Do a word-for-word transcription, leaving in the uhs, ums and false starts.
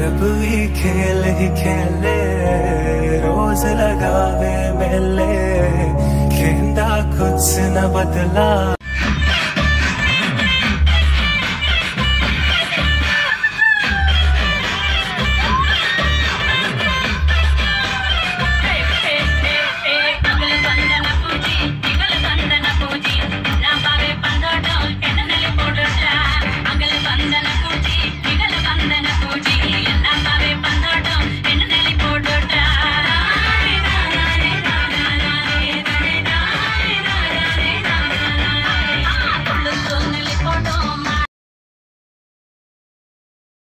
रब भी खेल ही खेले रोज लगावे मेले खेंदा कुछ न बदला